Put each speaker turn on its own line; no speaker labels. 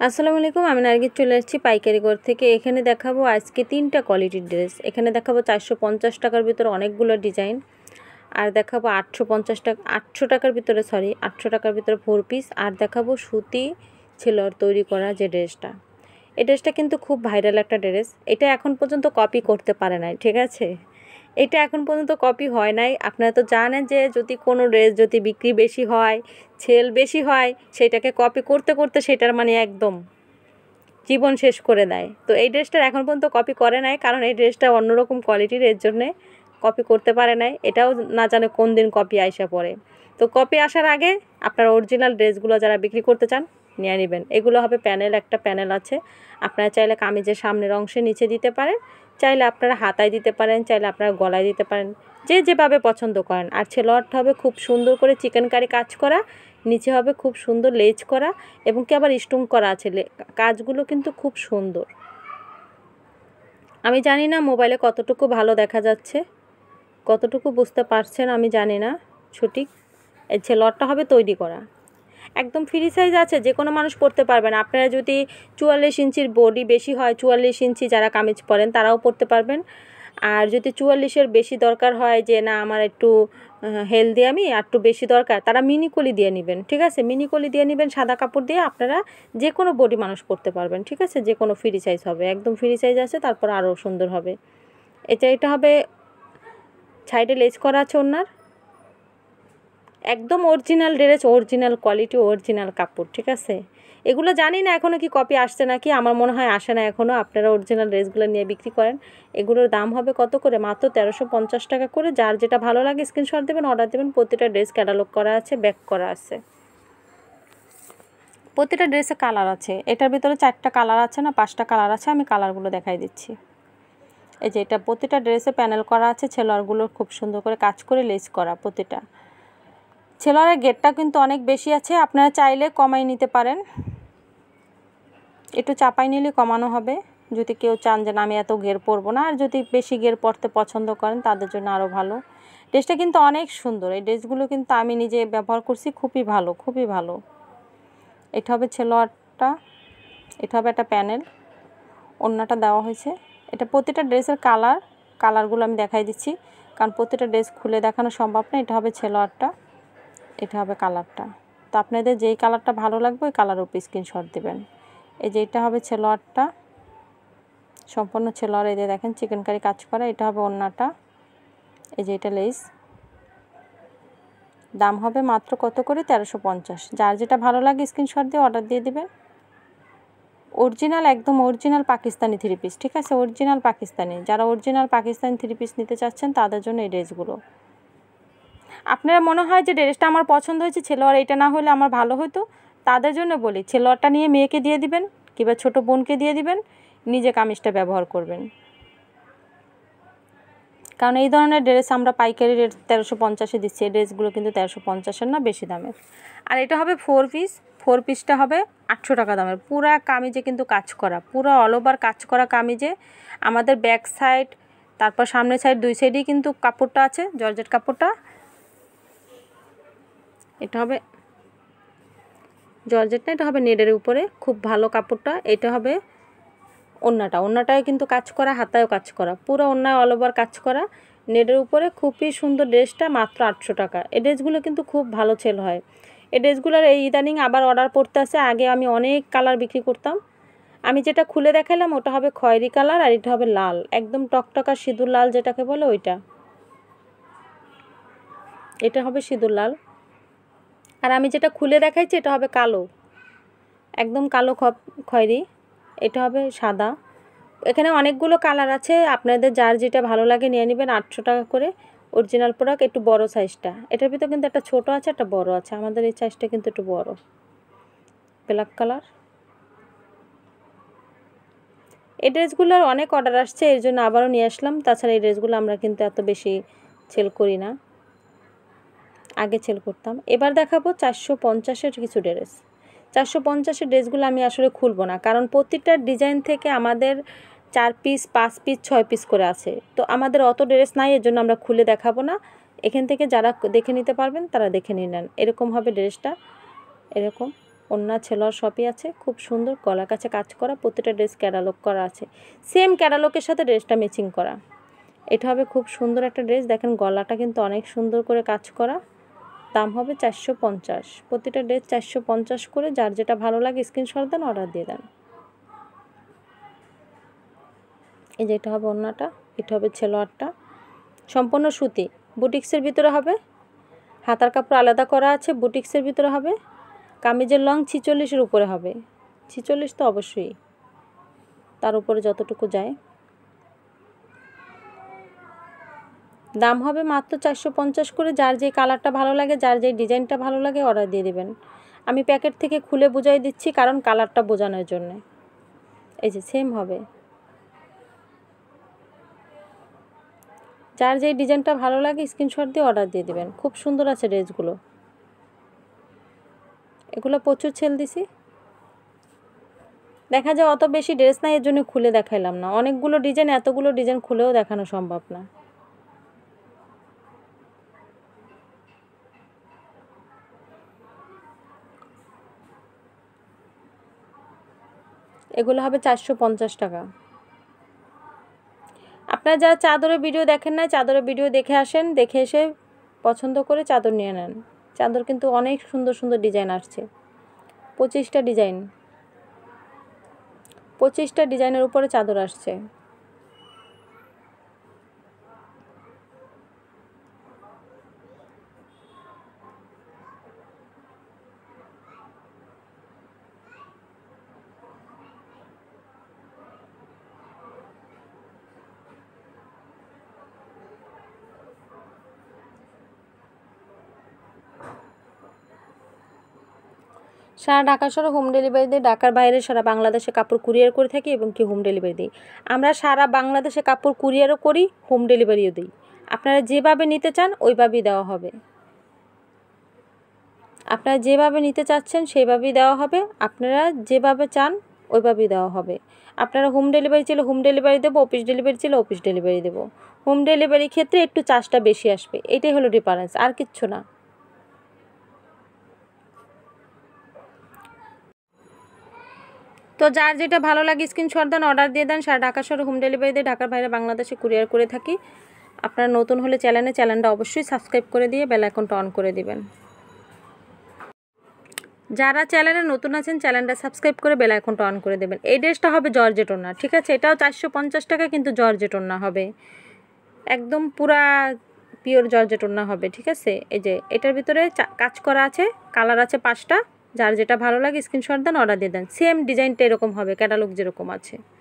আসসালামু আলাইকুম, আমি নার্গিস চলে আসছি পাইকারি ঘর থেকে। এখানে দেখাবো আজকে 3টা কোয়ালিটির ড্রেস। এখানে দেখাবো 450 টাকার ভিতরে অনেকগুলো ডিজাইন, আর দেখাবো 800 টাকার ভিতরে 800 টাকার ভিতরে 4 পিস, আর দেখাবো সুতি ছেলর তৈরি করা যে ড্রেসটা। এই ড্রেসটা কিন্তু খুব ভাইরাল একটা ড্রেস। এটা এখন পর্যন্ত কপি করতে পারে নাই, ঠিক আছে? এটা এখন পর্যন্ত কপি হয় নাই। আপনারা তো জানেন যে যদি কোনো ড্রেস যদি বিক্রি বেশি হয়, সেল বেশি হয়, সেটাকে কপি করতে করতে সেটার মানে একদম জীবন শেষ করে দেয়। তো এই ড্রেসটার এখন পর্যন্ত কপি করে নাই, কারণ এই ড্রেসটা অন্যরকম কোয়ালিটির, এর জন্যে কপি করতে পারে নাই। এটাও না জানে কোন দিন কপি আইসা পড়ে। তো কপি আসার আগে আপনারা অরিজিনাল ড্রেসগুলো যারা বিক্রি করতে চান নিয়ে নেবেন। এগুলো হবে প্যানেল, একটা প্যানেল আছে। আপনারা চাইলে কামিজের সামনের অংশে নিচে দিতে পারেন, চাইলে আপনারা হাতায় দিতে পারেন, চাইলে আপনারা গলায় দিতে পারেন, যে যেভাবে পছন্দ করেন। আর ছেলোয়ারটা হবে খুব সুন্দর করে চিকেন কারি কাজ করা, নিচে হবে খুব সুন্দর লেজ করা, এবং কি আবার স্টোন করা আছে। কাজগুলো কিন্তু খুব সুন্দর। আমি জানি না মোবাইলে কতটুকু ভালো দেখা যাচ্ছে, কতটুকু বুঝতে পারছেন আমি জানি না সঠিক। এই ছেলোয়ারটা হবে তৈরি করা, একদম ফ্রি সাইজ আছে, যে কোনো মানুষ পরতে পারবেন। আপনারা যদি 44 ইঞ্চির বডি বেশি হয়, 44 ইঞ্চি যারা কামিজ পরেন তারাও পরতে পারবেন। আর যদি 44-এর বেশি দরকার হয়, যে না আমার একটু হেলদি আমি আর একটু বেশি দরকার, তারা মিনি কলি দিয়ে নেবেন, ঠিক আছে? মিনি কলি দিয়ে নেবেন, সাদা কাপড় দিয়ে আপনারা যে কোনো বডি মানুষ পরতে পারবেন, ঠিক আছে? যে কোনো ফ্রি সাইজ হবে, একদম ফ্রি সাইজ আছে, তারপর আরও সুন্দর হবে। এটা হবে সাইডে লেজ করা আছে ওনার, একদম original dress, original quality, original কাপড়, ঠিক আছে? এগুলো জানি না এখনও কি কপি আসছে নাকি, আমার মনে হয় আসে না এখনও। আপনারা অরিজিনাল ড্রেসগুলো নিয়ে বিক্রি করেন। এগুলোর দাম হবে কত করে? মাত্র 1350 টাকা করে। যার যেটা ভালো লাগে স্ক্রিনশট দেবেন, অর্ডার দেবেন। প্রতিটা ড্রেস ক্যাটালগ করা আছে, ব্যাক করা আছে। প্রতিটা ড্রেসে কালার আছে। এটার ভিতরে 4টা কালার আছে না 5টা কালার আছে, আমি কালারগুলো দেখাই দিচ্ছি। এই যে এটা প্রতিটা ড্রেসে প্যানেল করা আছে, ছেলোয়ারগুলো খুব সুন্দর করে কাজ করে লেস করা। প্রতিটা ছেলোয়ারের গেটটা কিন্তু অনেক বেশি আছে, আপনারা চাইলে কমাই নিতে পারেন, একটু চাপাই নিলে কমানো হবে যদি কেউ চান যে আমি এত ঘের পরবো না। আর যদি বেশি ঘের পরতে পছন্দ করেন তাদের জন্য আরও ভালো। ড্রেসটা কিন্তু অনেক সুন্দর, এই ড্রেসগুলো কিন্তু আমি নিজে ব্যবহার করছি, খুবই ভালো, খুবই ভালো। এটা হবে ছেলোয়ারটা, এটা হবে একটা প্যানেল, ওড়নাটা দেওয়া হয়েছে। এটা প্রতিটা ড্রেসের কালারগুলো আমি দেখাই দিচ্ছি, কারণ প্রতিটা ড্রেস খুলে দেখানো সম্ভব না। এটা হবে ছেলোয়ারটা, এটা হবে কালারটা। তো আপনাদের যেই কালারটা ভালো লাগবে ওই কালারের উপর স্ক্রিনশট দেবেন। এই যে এটা হবে ছেলোয়ারটা, সম্পূর্ণ ছেলোয়ার, এই যে দেখেন চিকেন কারি কাজ করা। এটা হবে ওড়নাটা, এই যে এটা লেস। দাম হবে মাত্র কত করে? 1350। যার যেটা ভালো লাগে স্ক্রিনশট দিয়ে অর্ডার দিয়ে দেবেন। অরিজিনাল, একদম অরিজিনাল পাকিস্তানি 3 পিস, ঠিক আছে? অরিজিনাল পাকিস্তানি, যারা অরিজিনাল পাকিস্তানি 3 পিস নিতে চাচ্ছেন তাদের জন্য এই ড্রেসগুলো। আপনারা মনে হয় যে ড্রেসটা আমার পছন্দ হয়েছে, ছেলোয়ার এটা না হলে আমার ভালো হতো, তাদের জন্য বলি ছেলোয়ারটা নিয়ে মেয়েকে দিয়ে দিবেন, কিংবা ছোটো বোনকে দিয়ে দিবেন, নিজে কামিজটা ব্যবহার করবেন। কারণ এই ধরনের ড্রেস আমরা পাইকারি রেট 1350-এ দিচ্ছি। এই ড্রেসগুলো কিন্তু 1350-এর না, বেশি দামের। আর এটা হবে 4 পিস। 4 পিসটা হবে 800 টাকা দামের। পুরা কামিজে কিন্তু কাজ করা, পুরো অল ওভার কাজ করা কামিজে। আমাদের ব্যাক সাইড, তারপর সামনের সাইড, 2 সাইডেই কিন্তু কাপড়টা আছে, জর্জেট কাপড়টা। এটা হবে জর্জেট না, এটা হবে নেটের উপরে, খুব ভালো কাপড়টা। এটা হবে ওড়নাটায় কিন্তু কাজ করা, হাতায়ও কাজ করা, পুরো ওড়নায় অল ওভার কাজ করা, নেটের উপরে। খুবই সুন্দর ড্রেসটা, মাত্র 800 টাকা। এই ড্রেসগুলো কিন্তু খুব ভালো সেল হয়। এই ড্রেসগুলোর এই ইদানিং আবার অর্ডার পড়তে আসে। আগে আমি অনেক কালার বিক্রি করতাম। আমি যেটা খুলে দেখালাম ওটা হবে খয়েরি কালার, আর এটা হবে লাল, একদম টকটকা সিঁদুর লাল যেটাকে বলে ওইটা। এটা হবে সিঁদুর লাল। আর আমি যেটা খুলে দেখাইছি এটা হবে কালো, একদম কালো খয়েরি। এটা হবে সাদা। এখানে অনেকগুলো কালার আছে, আপনাদের যার যেটা ভালো লাগে নিয়ে নেবেন। 800 টাকা করে অরিজিনাল প্রোডাক্ট। একটু বড় সাইজটা, এটার ভিতরে কিন্তু একটা ছোট আছে, একটা বড় আছে। আমাদের এই সাইজটা কিন্তু একটু বড়, ব্ল্যাক কালার। এই ড্রেসগুলোর অনেক অর্ডার আসছে, এর জন্য আবারও নিয়ে আসলাম। তাছাড়া এই ড্রেসগুলো আমরা কিন্তু এত বেশি সেল করি না, আগে সেল করতাম। এবার দেখাবো 450-এর কিছু ড্রেস। 450-এর ড্রেসগুলো আমি আসলে খুলবো না, কারণ প্রতিটা ডিজাইন থেকে আমাদের 4 পিস, 5 পিস, 6 পিস করে আছে। তো আমাদের অত ড্রেস নাই, এর জন্য আমরা খুলে দেখাবো না। এখান থেকে যারা দেখে নিতে পারবেন তারা দেখে নিয়ে নেন। এরকম হবে ড্রেসটা, এরকম ওড়না ছেলোয়ার সবই আছে, খুব সুন্দর গলার কাছে কাজ করা, প্রতিটা ড্রেস ক্যাটালগ করা আছে, সেম ক্যাটালগের সাথে ড্রেসটা ম্যাচিং করা। এটা হবে খুব সুন্দর একটা ড্রেস। দেখেন গলাটা কিন্তু অনেক সুন্দর করে কাজ করা। দাম হবে 450, প্রতিটা ড্রেস 450 করে। যার যেটা ভালো লাগে স্ক্রিনশট দেন, অর্ডার দিয়ে দেন। এই যে এটা হবে ওড়নাটা, এটা হবে ছেলোয়ারটা, সম্পূর্ণ সুতি, বুটিক্সের ভিতরে হবে, হাতার কাপড় আলাদা করা আছে, বুটিক্সের ভিতরে হবে। কামিজের লং 46-এর উপরে হবে, 46 তো অবশ্যই, তার উপরে যতটুকু যায়। দাম হবে মাত্র 450 করে। যার যেই কালারটা ভালো লাগে, যার যেই ডিজাইনটা ভালো লাগে অর্ডার দিয়ে দেবেন। আমি প্যাকেট থেকে খুলে বুঝাই দিচ্ছি, কারণ কালারটা বোঝানোর জন্য। এই যে সেম হবে, যার যেই ডিজাইনটা ভালো লাগে স্ক্রিনশট দিয়ে অর্ডার দিয়ে দেবেন। খুব সুন্দর আছে ড্রেসগুলো, এগুলো প্রচুর সেল দিছি। দেখা যায় অত বেশি ড্রেস নাই, এর জন্য খুলে দেখাইলাম না। অনেকগুলো ডিজাইন, এতগুলো ডিজাইন খুলেও দেখানো সম্ভব না। এগুলো হবে 450 টাকা। আপনারা যারা চাদরের ভিডিও দেখেন না, চাদরের ভিডিও দেখে আসেন, দেখে এসে পছন্দ করে চাদর নিয়ে নেন। চাদর কিন্তু অনেক সুন্দর সুন্দর ডিজাইন আসছে, 25টা ডিজাইন, 25টা ডিজাইনের উপরে চাদর আসছে। সারা ঢাকা শহরে হোম ডেলিভারি দিই, ঢাকার বাইরে সারা বাংলাদেশে কাপড় কুরিয়ার করে থাকি এবং কি হোম ডেলিভারি দিই। আমরা সারা বাংলাদেশে কাপড় কুরিয়ারও করি, হোম ডেলিভারিও দিই। আপনারা যেভাবে নিতে চান ওইভাবেই দেওয়া হবে, আপনারা যেভাবে নিতে চাচ্ছেন সেইভাবেই দেওয়া হবে, আপনারা যেভাবে চান ওইভাবেই দেওয়া হবে। আপনারা হোম ডেলিভারি চাইলে হোম ডেলিভারি দেবো, অফিস ডেলিভারি চাইলে অফিস ডেলিভারি দেবো। হোম ডেলিভারির ক্ষেত্রে একটু চার্জটা বেশি আসবে, এটাই হলো ডিফারেন্স, আর কিচ্ছু না। তো যার যেটা ভালো লাগে স্ক্রিনশট দেন, অর্ডার দিয়ে দেন। সারা ঢাকা শহরে হোম ডেলিভারি দিয়ে, ঢাকার বাইরে বাংলাদেশে কুরিয়ার করে থাকি। আপনারা নতুন হলে চ্যানেলটা অবশ্যই সাবস্ক্রাইব করে দিয়ে বেল আইকনটা অন করে দিবেন। যারা চ্যানেলে নতুন আছেন চ্যানেলটা সাবস্ক্রাইব করে বেল আইকনটা অন করে দেবেন। এই ড্রেসটা হবে জর্জেট ওড়না, ঠিক আছে, এটাও 450 টাকা, কিন্তু জর্জেট ওড়না হবে, একদম পুরা পিওর জর্জেট ওড়না হবে, ঠিক আছে। এই যে এটার ভিতরে কাজ করা আছে, কালার আছে 5টা। যার যেটা ভালো লাগে স্ক্রিনশট দেন, অর্ডার দিয়ে দেন। সেম ডিজাইনটা এরকম হবে, ক্যাটালগ যেরকম আছে।